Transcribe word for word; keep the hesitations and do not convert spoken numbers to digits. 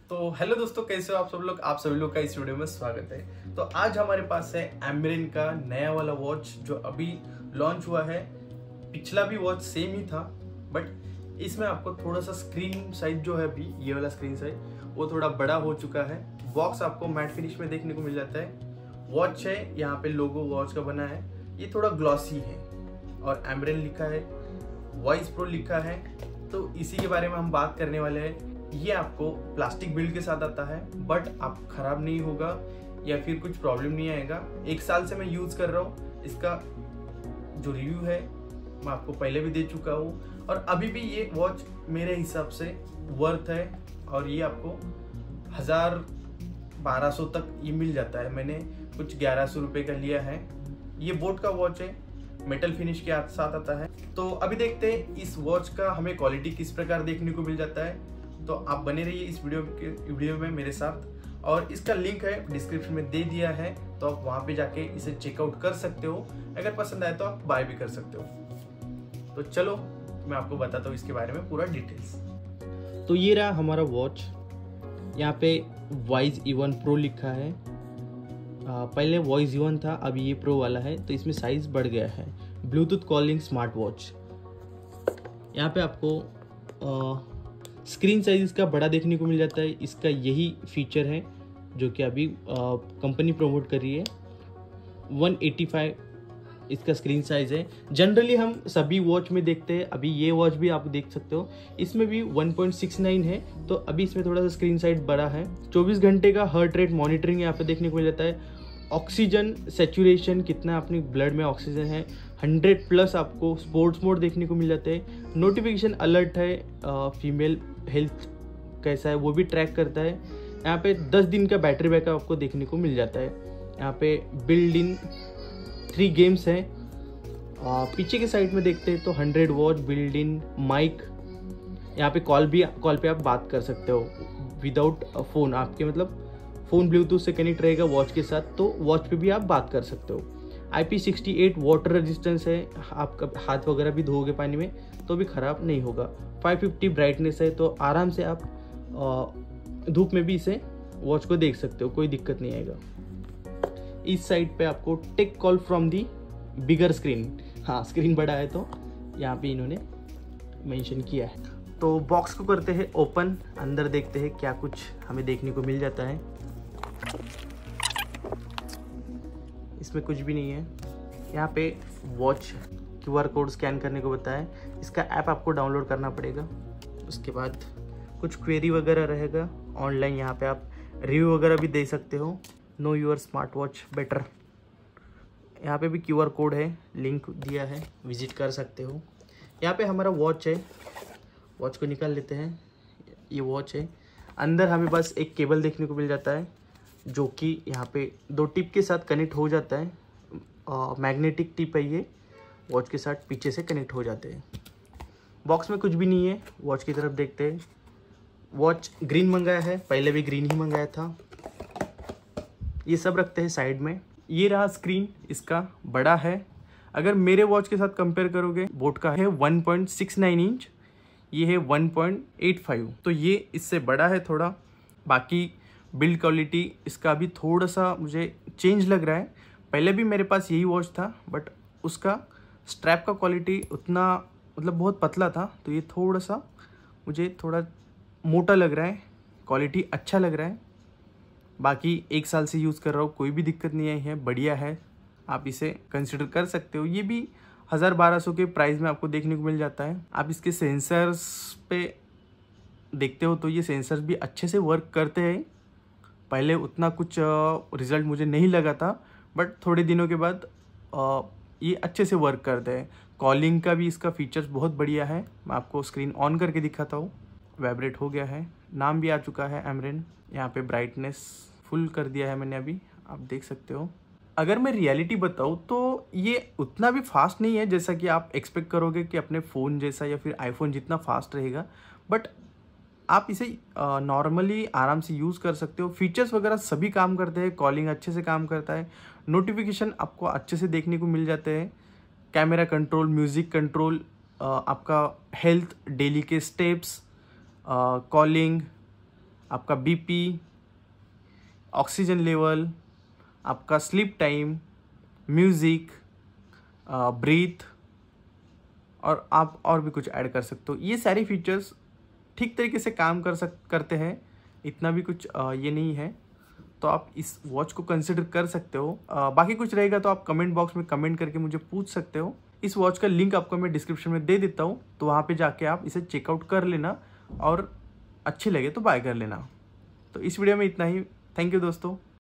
तो हेलो दोस्तों, कैसे हो आप सब लोग। आप सभी लोग का इस वीडियो में स्वागत है। तो आज हमारे पास है एमरिन का नया वाला वॉच जो अभी लॉन्च हुआ है। पिछला भी वॉच सेम ही था, बट इसमें आपको थोड़ा सा स्क्रीन साइज जो है अभी ये वाला स्क्रीन साइज वो थोड़ा बड़ा हो चुका है। बॉक्स आपको मैट फिनिश में देखने को मिल जाता है। वॉच है, यहाँ पे लोगो वॉच का बना है, ये थोड़ा ग्लॉसी है और एमरिन लिखा है, वॉइस प्रो लिखा है। तो इसी के बारे में हम बात करने वाले हैं। ये आपको प्लास्टिक बिल्ड के साथ आता है, बट आप खराब नहीं होगा या फिर कुछ प्रॉब्लम नहीं आएगा। एक साल से मैं यूज कर रहा हूँ। इसका जो रिव्यू है मैं आपको पहले भी दे चुका हूँ और अभी भी ये वॉच मेरे हिसाब से वर्थ है। और ये आपको हजार बारह सौ तक ये मिल जाता है। मैंने कुछ ग्यारह सौ रुपये का लिया है। ये बोट का वॉच है, मेटल फिनिश के साथ आता है। तो अभी देखते हैं इस वॉच का हमें क्वालिटी किस प्रकार देखने को मिल जाता है। तो आप बने रहिए इस वीडियो के वीडियो में मेरे साथ, और इसका लिंक है डिस्क्रिप्शन में दे दिया है, तो आप वहां पे जाके इसे चेकआउट कर सकते हो। अगर पसंद आए तो आप बाय भी कर सकते हो। तो चलो मैं आपको बताता हूँ इसके बारे में पूरा डिटेल्स। तो ये रहा हमारा वॉच। यहाँ पे वॉइस इवन प्रो लिखा है। आ, पहले वॉइस इवन था, अभी ये प्रो वाला है, तो इसमें साइज बढ़ गया है। Bluetooth calling smart watch. यहाँ पे आपको आ, स्क्रीन साइज इसका बड़ा देखने को मिल जाता है। इसका यही फीचर है जो कि अभी कंपनी प्रमोट कर रही है। वन एटी फाइव इसका स्क्रीन साइज है। जनरली हम सभी वॉच में देखते हैं, अभी ये वॉच भी आप देख सकते हो, इसमें भी वन पॉइंट सिक्स नाइन है। तो अभी इसमें थोड़ा सा स्क्रीन साइज बड़ा है। चौबीस घंटे का हार्ट रेट मॉनिटरिंग यहाँ पे देखने को मिल जाता है। ऑक्सीजन सेचुरेशन कितना अपने ब्लड में ऑक्सीजन है, हंड्रेड प्लस आपको स्पोर्ट्स मोड देखने को मिल जाते हैं। नोटिफिकेशन अलर्ट है, फीमेल हेल्थ कैसा है वो भी ट्रैक करता है। यहाँ पे दस दिन का बैटरी बैकअप आपको देखने को मिल जाता है। यहाँ पे बिल्ड इन थ्री गेम्स हैं। पीछे के साइड में देखते हैं तो hundred watt build in mic. यहाँ पे कॉल भी कॉल पे आप बात कर सकते हो विदाउट फ़ोन। आपके मतलब फ़ोन ब्लूटूथ से कनेक्ट रहेगा वॉच के साथ, तो वॉच पे भी आप बात कर सकते हो। I P sixty eight water resistance है, आप हाथ वगैरह भी धोगे पानी में तो भी ख़राब नहीं होगा। फाइव फिफ्टी ब्राइटनेस है, तो आराम से आप धूप में भी इसे वॉच को देख सकते हो, कोई दिक्कत नहीं आएगा। इस साइड पे आपको take call from the bigger screen. हाँ, स्क्रीन बड़ा है तो यहाँ पे इन्होंने मेंशन किया है। तो बॉक्स को करते हैं ओपन, अंदर देखते हैं क्या कुछ हमें देखने को मिल जाता है। इसमें कुछ भी नहीं है। यहाँ पे watch Q R code scan करने को बताया है। इसका ऐप आपको डाउनलोड करना पड़ेगा। उसके बाद कुछ क्वेरी वगैरह रहेगा ऑनलाइन। यहाँ पे आप रिव्यू वगैरह भी दे सकते हो। Know your smart watch better. यहाँ पे भी क्यू आर कोड है, लिंक दिया है, विजिट कर सकते हो। यहाँ पे हमारा वॉच है, वॉच को निकाल लेते हैं। ये वॉच है, अंदर हमें बस एक केबल देखने को मिल जाता है जो कि यहाँ पे दो टिप के साथ कनेक्ट हो जाता है। मैग्नेटिक टिप है ये, वॉच के साथ पीछे से कनेक्ट हो जाते हैं। बॉक्स में कुछ भी नहीं है। वॉच की तरफ देखते हैं। वॉच ग्रीन मंगाया है, पहले भी ग्रीन ही मंगाया था। ये सब रखते हैं साइड में। ये रहा स्क्रीन, इसका बड़ा है। अगर मेरे वॉच के साथ कंपेयर करोगे, बोट का है one point six nine inch, ये है वन पॉइंट एट फाइव, तो ये इससे बड़ा है थोड़ा। बाकी बिल्ड क्वालिटी इसका भी थोड़ा सा मुझे चेंज लग रहा है। पहले भी मेरे पास यही वॉच था, बट उसका स्ट्रैप का क्वालिटी उतना मतलब बहुत पतला था, तो ये थोड़ा सा मुझे थोड़ा मोटा लग रहा है। क्वालिटी अच्छा लग रहा है। बाकी एक साल से यूज़ कर रहा हूँ, कोई भी दिक्कत नहीं आई है, बढ़िया है। आप इसे कंसिडर कर सकते हो। ये भी हज़ार बारह सौ के प्राइस में आपको देखने को मिल जाता है। आप इसके सेंसर्स पे देखते हो तो ये सेंसर्स भी अच्छे से वर्क करते हैं। पहले उतना कुछ रिज़ल्ट मुझे नहीं लगा था, बट थोड़े दिनों के बाद ये अच्छे से वर्क करते हैं। कॉलिंग का भी इसका फीचर्स बहुत बढ़िया है। मैं आपको स्क्रीन ऑन करके दिखाता हूँ। वाइब्रेट हो गया है, नाम भी आ चुका है एमरिन। यहाँ पे ब्राइटनेस फुल कर दिया है मैंने, अभी आप देख सकते हो। अगर मैं रियलिटी बताऊँ तो ये उतना भी फास्ट नहीं है जैसा कि आप एक्सपेक्ट करोगे कि अपने फ़ोन जैसा या फिर आईफोन जितना फास्ट रहेगा, बट आप इसे नॉर्मली आराम से यूज़ कर सकते हो। फीचर्स वगैरह सभी काम करते हैं, कॉलिंग अच्छे से काम करता है, नोटिफिकेशन आपको अच्छे से देखने को मिल जाते हैं, कैमरा कंट्रोल, म्यूज़िक कंट्रोल, आपका हेल्थ, डेली के स्टेप्स, कॉलिंग, आपका बीपी, ऑक्सीजन लेवल, आपका स्लीप टाइम, म्यूज़िक, ब्रीथ, और आप और भी कुछ ऐड कर सकते हो। ये सारे फीचर्स ठीक तरीके से काम कर सक करते हैं, इतना भी कुछ आ, ये नहीं है, तो आप इस वॉच को कंसिडर कर सकते हो। आ, बाकी कुछ रहेगा तो आप कमेंट बॉक्स में कमेंट करके मुझे पूछ सकते हो। इस वॉच का लिंक आपको मैं डिस्क्रिप्शन में दे देता हूँ, तो वहाँ पे जाके आप इसे चेकआउट कर लेना और अच्छी लगे तो बाय कर लेना। तो इस वीडियो में इतना ही। थैंक यू दोस्तों।